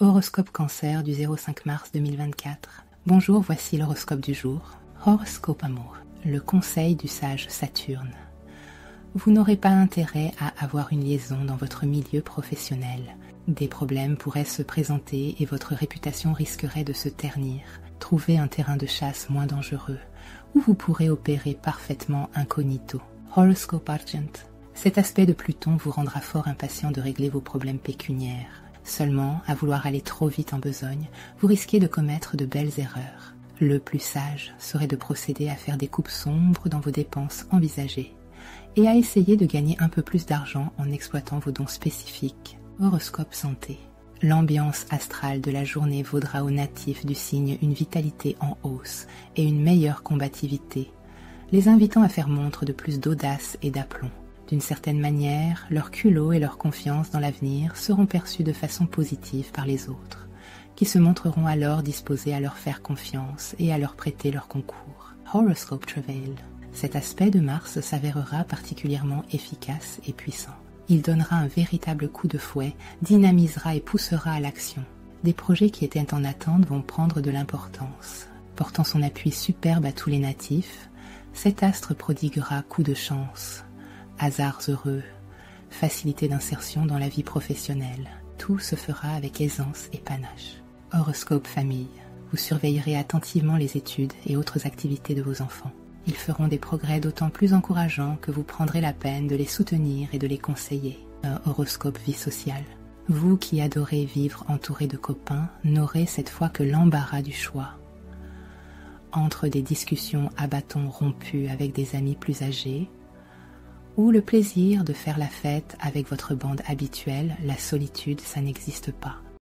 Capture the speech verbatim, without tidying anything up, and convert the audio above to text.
Horoscope Cancer du zéro cinq mars deux mille vingt-quatre. Bonjour, voici l'horoscope du jour. Horoscope amour. Le conseil du sage Saturne. Vous n'aurez pas intérêt à avoir une liaison dans votre milieu professionnel. Des problèmes pourraient se présenter et votre réputation risquerait de se ternir. Trouvez un terrain de chasse moins dangereux, où vous pourrez opérer parfaitement incognito. Horoscope Argent. Cet aspect de Pluton vous rendra fort impatient de régler vos problèmes pécuniaires. Seulement, à vouloir aller trop vite en besogne, vous risquez de commettre de belles erreurs. Le plus sage serait de procéder à faire des coupes sombres dans vos dépenses envisagées et à essayer de gagner un peu plus d'argent en exploitant vos dons spécifiques. Horoscope santé. L'ambiance astrale de la journée vaudra aux natifs du signe une vitalité en hausse et une meilleure combativité, les invitant à faire montre de plus d'audace et d'aplomb. D'une certaine manière, leur culot et leur confiance dans l'avenir seront perçus de façon positive par les autres, qui se montreront alors disposés à leur faire confiance et à leur prêter leur concours. Horoscope Travail. Cet aspect de Mars s'avérera particulièrement efficace et puissant. Il donnera un véritable coup de fouet, dynamisera et poussera à l'action. Des projets qui étaient en attente vont prendre de l'importance. Portant son appui superbe à tous les natifs, cet astre prodiguera coup de chance, hasards heureux, facilité d'insertion dans la vie professionnelle. Tout se fera avec aisance et panache. Horoscope famille. Vous surveillerez attentivement les études et autres activités de vos enfants. Ils feront des progrès d'autant plus encourageants que vous prendrez la peine de les soutenir et de les conseiller. Un horoscope vie sociale. Vous qui adorez vivre entouré de copains, n'aurez cette fois que l'embarras du choix. Entre des discussions à bâtons rompus avec des amis plus âgés, ou le plaisir de faire la fête avec votre bande habituelle, la solitude, ça n'existe pas.